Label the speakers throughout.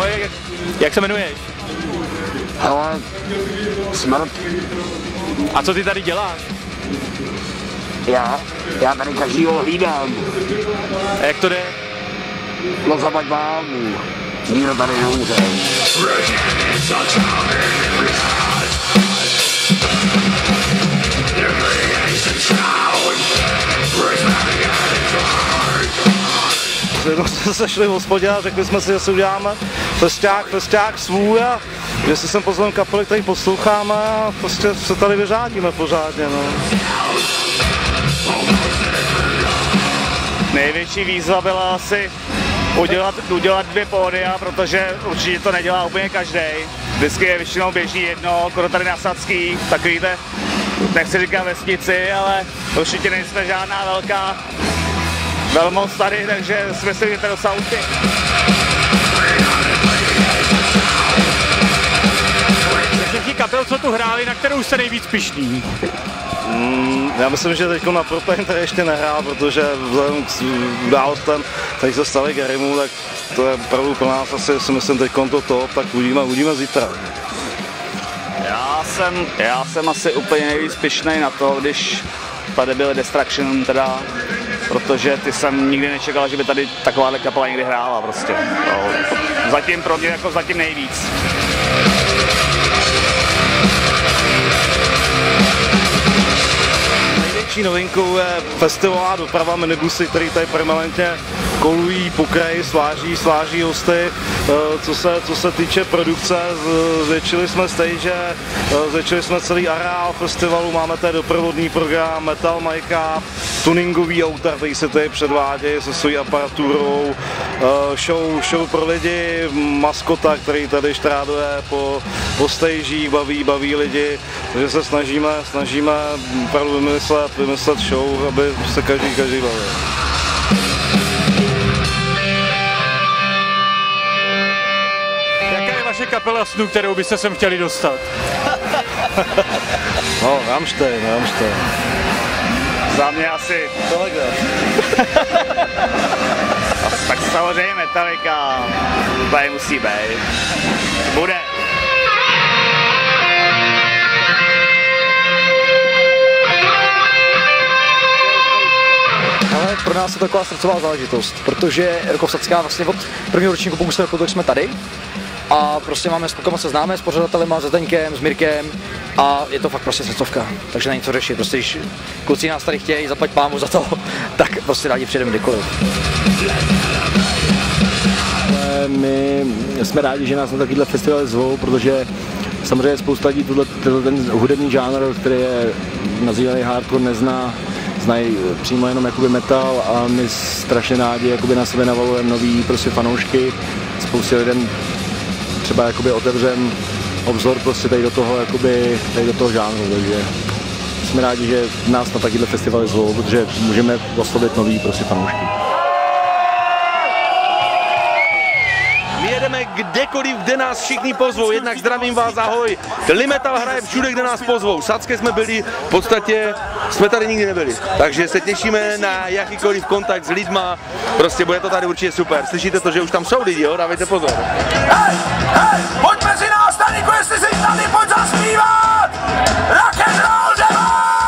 Speaker 1: Ahoj, jak se jmenuješ?
Speaker 2: Ale smrt.
Speaker 1: A co ty tady děláš?
Speaker 2: Já tady každýho hlídám.
Speaker 1: A jak to jde?
Speaker 2: No zabaď válnu. Nikdo tady neumře.
Speaker 3: Jednou jsme se šli v hospodě a řekli jsme si, že si uděláme festiák svůj a že si sem pozveme kapely, který posloucháme a prostě se tady vyřádíme pořádně. No.
Speaker 4: Největší výzva byla asi udělat 2 pódia, protože určitě to nedělá úplně každý. Vždycky je většinou běží jedno, skoro tady na Sadský, takovýhle, nechci říkat vesnici, ale určitě nejsme žádná velmoc tady, takže jsme si vidíte do sauty.
Speaker 1: Všechny kapel, co tu hráli, na kterou jste nejvíc pyšný?
Speaker 3: Já myslím, že teď na Propain tady ještě nehrál, protože vzhledem k událostem, tady se stali Gerimu, tak to je opravdu pro nás asi, si myslím, teď to top, tak uvidíme zítra.
Speaker 4: Já jsem asi úplně nejvíc pyšnej na to, když tady byl Destruction teda, protože ty jsem nikdy nečekal, že by tady takováhle kapela někdy hrála prostě. Zatím pro mě jako zatím nejvíc.
Speaker 3: Největší novinkou je festivalová doprava minibusy, který tady permanentně kolují po kraji, sváží hosty. Co se týče produkce, zvětšili jsme stage, zvětšili jsme celý areál festivalu, máme tady doprovodný program, metal make-up, tuningový auta, který se tady předvádějí se svojí aparaturou, show pro lidi, maskota, který tady štráduje po stage, baví lidi, takže se snažíme opravdu vymyslet show, aby se každý bavil.
Speaker 1: Jaká je vaše kapela snů, kterou byste sem chtěli dostat?
Speaker 3: No, Rammstein.
Speaker 4: Za mě asi
Speaker 3: Telegraf.
Speaker 4: tak samozřejmě Metallica, tady musí být. Bude.
Speaker 5: Ale pro nás je to taková srdcová záležitost, protože Rokovsadská vlastně od prvního ročníku Pokusného roku jsme tady a prostě máme spokojně se známe s pořadatelema, se Zdeňkem, s Mirkem a je to fakt prostě srdcovka, takže není co řešit, prostě když kluci nás tady chtějí, zaplať pámu za to, tak prostě rádi přijdeme kdykoliv.
Speaker 6: My jsme rádi, že nás na takovýhle festivaly zvou, protože samozřejmě spousta lidí ten hudební žánr, který je nazývaný hardcore, znají přímo jenom jakoby metal a my strašně rádi jakoby na sebe navalujeme nový prostě fanoušky, spoustě lidem třeba jakoby otevřem obzor prostě tady do toho žánru, takže jsme rádi, že nás na takovýhle festivaly zvou, protože můžeme oslovit nový prostě fanoušky.
Speaker 7: Jedeme kdekoliv, kde nás všichni pozvou, jednak zdravím vás, ahoj. Limetal hraje všude, kde nás pozvou. V Sadské jsme byli, v podstatě jsme tady nikdy nebyli. Takže se těšíme na jakýkoliv kontakt s lidma, prostě bude to tady určitě super. Slyšíte to, že už tam jsou lidi, jo? Dávejte pozor.
Speaker 8: Hej, pojď mezi nás, Daníku, jestli jsi tady, pojď zaspívat! Rock and roll, demo!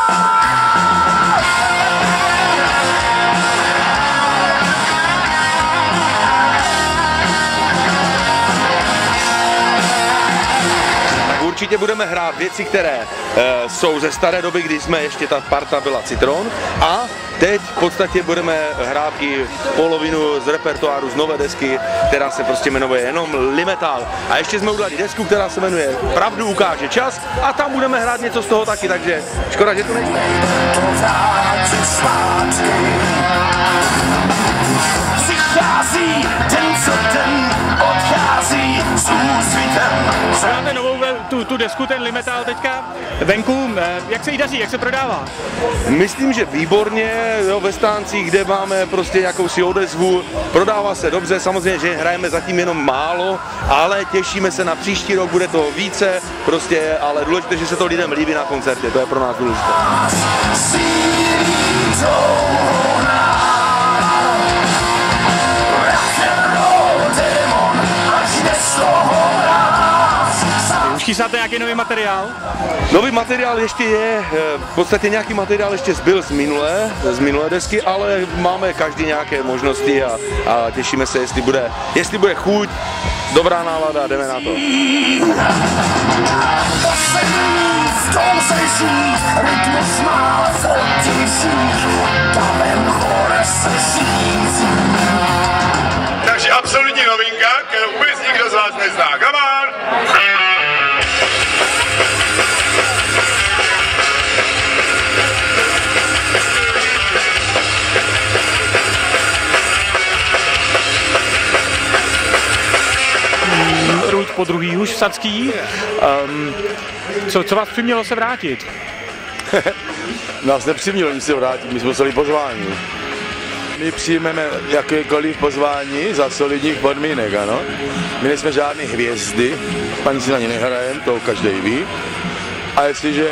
Speaker 7: Určitě budeme hrát věci, které jsou ze staré doby, kdy jsme ještě ta parta byla Citron a teď v podstatě budeme hrát i polovinu z repertoáru z nové desky, která se prostě jmenuje jenom Limetal. A ještě jsme udělali desku, která se jmenuje Pravdu ukáže čas a tam budeme hrát něco z toho taky, takže škoda, že tu nejste.
Speaker 8: Přichází den co den, odchází s úsvitem.
Speaker 1: Máte novou tu desku, ten Limetal teďka venku, jak se jí daří, jak se prodává?
Speaker 7: Myslím, že výborně, jo, ve stáncích, kde máme prostě jakousi odezvu, prodává se dobře, samozřejmě, že hrajeme zatím jenom málo, ale těšíme se na příští rok, bude toho více, prostě, ale důležité, že se to lidem líbí na koncertě, to je pro nás důležité.
Speaker 1: Už chystáte nějaký nový materiál?
Speaker 7: Nový materiál ještě je, v podstatě nějaký materiál ještě zbyl z minulé desky, ale máme každý nějaké možnosti a těšíme se, jestli bude chuť, dobrá nálada, jdeme na to.
Speaker 8: Takže absolutní novinka, kterou vůbec nikdo z vás nezná. Come on!
Speaker 1: Růď po druhý už vsadský. Co vás přimělo se vrátit?
Speaker 6: Nás nepřimělo nic se vrátit, my jsme poslali pozvání. My přijmeme jakékoliv pozvání za solidních podmínek, ano. My nejsme žádné hvězdy, ani si na ně nehrajeme, to každý ví. A jestliže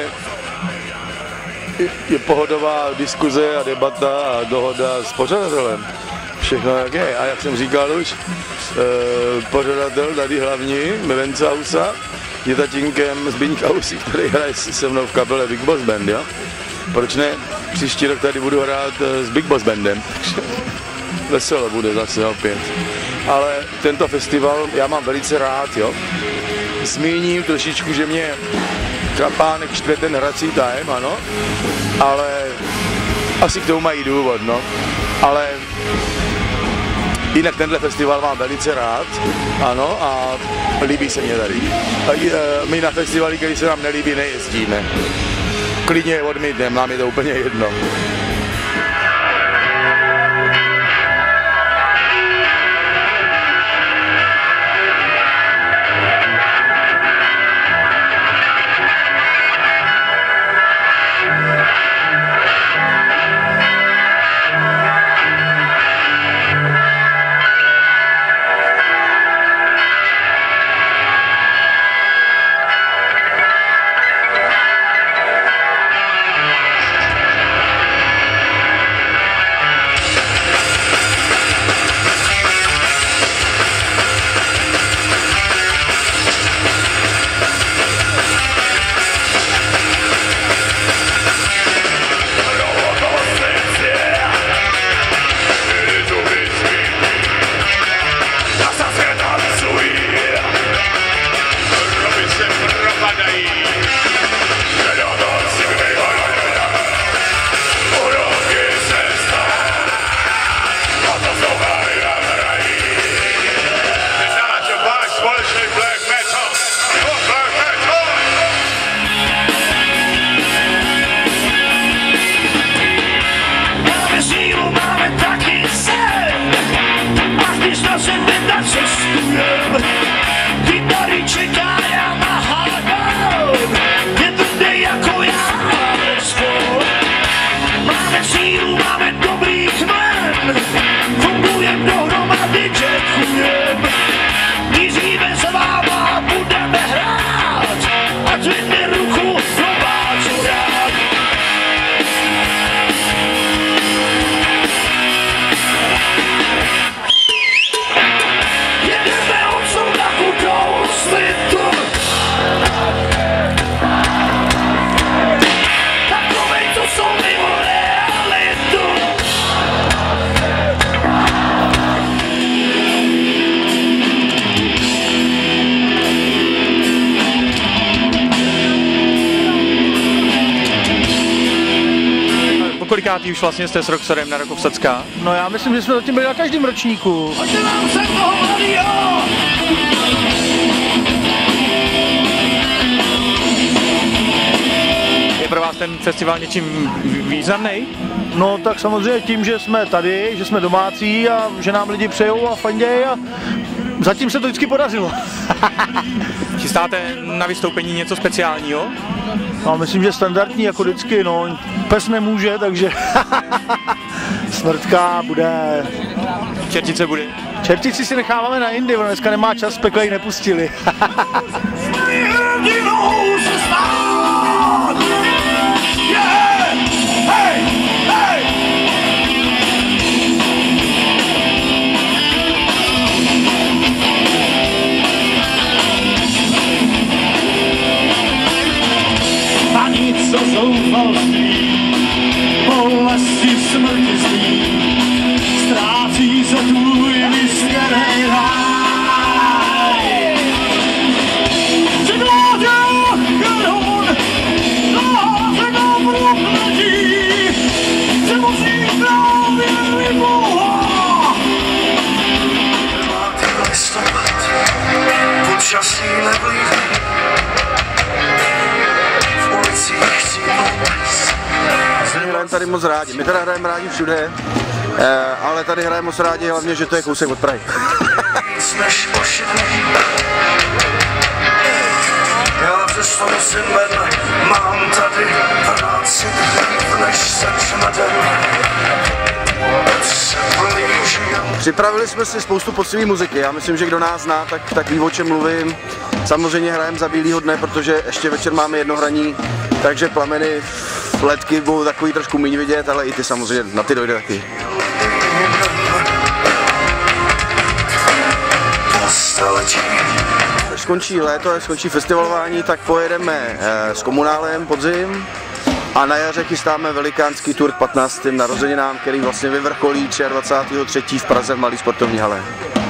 Speaker 6: je pohodová diskuze a debata a dohoda s pořadatelem, všechno jak je. A jak jsem říkal už, pořadatel tady hlavní, Vence Hausa, je tatínkem Zbyňka Housy, který hraje se mnou v kapele Big Boss Band, jo? Proč ne? Příští rok tady budu hrát s Big Boss Bandem. Veselo bude zase opět. Ale tento festival já mám velice rád, jo? Zmíním trošičku, že mě Krapánek štve ten hrací time, ano, ale asi k tomu mají důvod, no. Ale jinak tenhle festival mám velice rád, ano, a líbí se mě tady. My na festivaly, který se nám nelíbí, nejezdíme. Klidně je odmítneme, nám je to úplně jedno.
Speaker 1: Kolikátý už vlastně jste s Roxorem na Roku Vsadská?
Speaker 9: No já myslím, že jsme zatím byli na každém ročníku.
Speaker 1: Je pro vás ten festival něčím významný?
Speaker 9: No tak samozřejmě tím, že jsme tady, že jsme domácí a že nám lidi přejou a fandějí a zatím se to vždycky podařilo.
Speaker 1: Chystáte na vystoupení něco speciálního?
Speaker 9: No myslím, že standardní jako vždycky, no pes nemůže, takže smrtka bude.
Speaker 1: Čertice bude?
Speaker 9: Čertici si necháváme na jindy, ono dneska nemá čas, pekle ji nepustili.
Speaker 2: tady moc rádi. My teda hrajeme rádi všude, ale tady hrajeme moc rádi, hlavně, že to je kousek od Prahy.
Speaker 8: Já přesto musím ven, mám tady práci, než začne den.
Speaker 2: Připravili jsme si spoustu poctivé muziky, já myslím, že kdo nás zná, tak ví, o čem mluvím. Samozřejmě hrajeme za bílýho dne, protože ještě večer máme jedno hraní, takže plameny, ledky budou takový trošku méně vidět, ale i ty samozřejmě, na ty dojde taky. Až skončí léto, až skončí festivalování, tak pojedeme s Komunálem podzim a na jaře chystáme velikánský tour k 15. narozeninám, který vlastně vyvrcholí 23. v Praze v malé sportovní hale.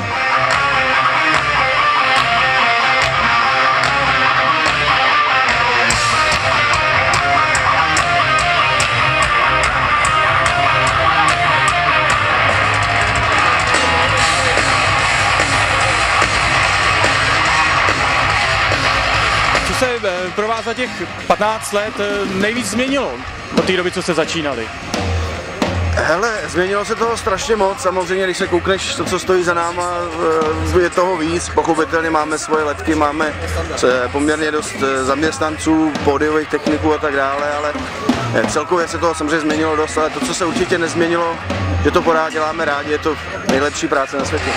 Speaker 1: Pro vás za těch 15 let nejvíc změnilo od té doby, co jste začínali?
Speaker 2: Hele, změnilo se toho strašně moc, samozřejmě, když se koukneš to, co stojí za náma, je toho víc, pochopitelně máme svoje letky, máme poměrně dost zaměstnanců, pódiových techniků a tak dále, ale celkově se toho samozřejmě změnilo dost, ale to, co se určitě nezměnilo, že to pořád děláme rádi, je to nejlepší práce na světě.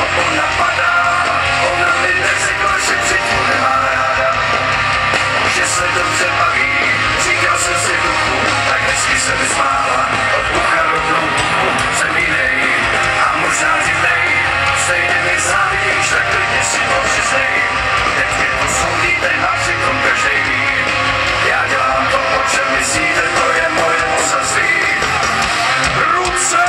Speaker 8: Že se dobře baví, říkal jsem si duchu, tak hezky se mi smála, od ucha rovnou jsem jinej a možná divnej, stejně mi závidíš, tak klidně si to přiznej, teď mě to soudíte a přitom každej ví, já dělám to, o čem myslíte, to je moje poselství. Ruce!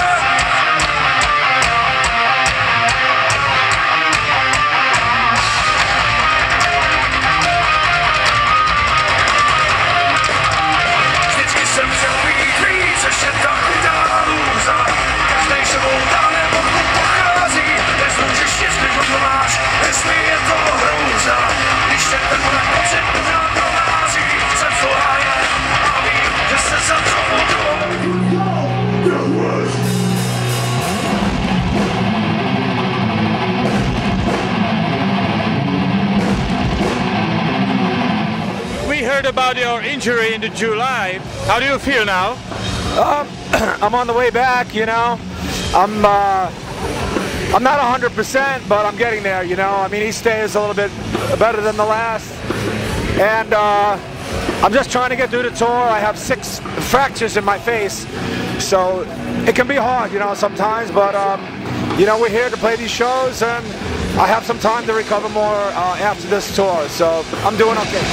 Speaker 1: We heard about your injury in July. How do you feel now?
Speaker 10: I'm on the way back, you know. I'm not 100%, but I'm getting there, you know. I mean, each day is a little bit better than the last. And I'm just trying to get through the tour. I have 6 fractures in my face, so it can be hard, you know, sometimes. But, you know, we're here to play these shows, and I have some time to recover more after this tour, so I'm doing okay.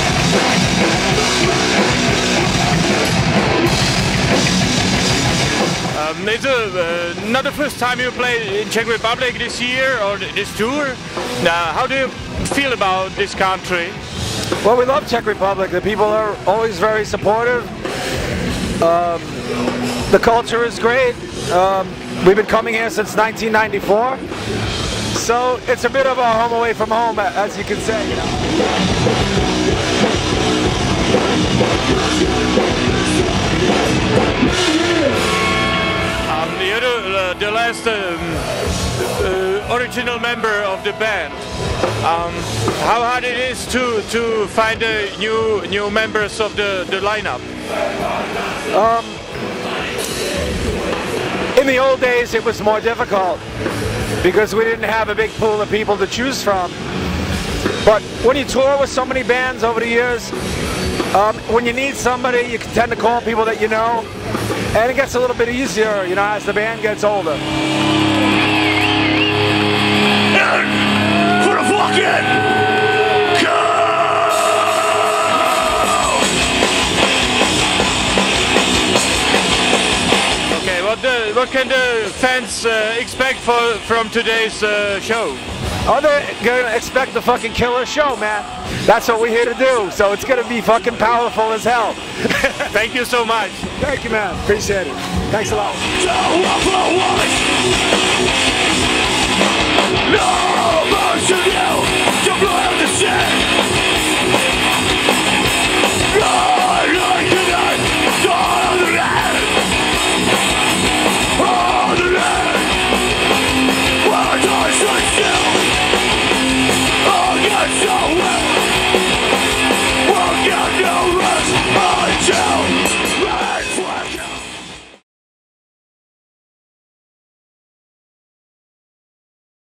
Speaker 1: It's not the first time you play in Czech Republic this year or this tour. How do you feel about this country?
Speaker 10: Well, we love Czech Republic. The people are always very supportive. The culture is great. We've been coming here since 1994. So it's a bit of a home away from home, as you can say. You know?
Speaker 1: You're the last original member of the band. How hard it is to find new members of the lineup?
Speaker 10: In the old days, it was more difficult because we didn't have a big pool of people to choose from. But when you tour with so many bands over the years, when you need somebody, you can tend to call people that you know, and it gets a little bit easier, you know, as the band gets older.
Speaker 8: Put a block in! Go!
Speaker 1: Okay, what can the fans expect from today's show?
Speaker 10: Oh, they're gonna expect a fucking killer show, man. That's what we're here to do, so it's gonna be fucking powerful as hell.
Speaker 1: Thank you so much.
Speaker 10: Thank you, man. Appreciate it. Thanks a lot.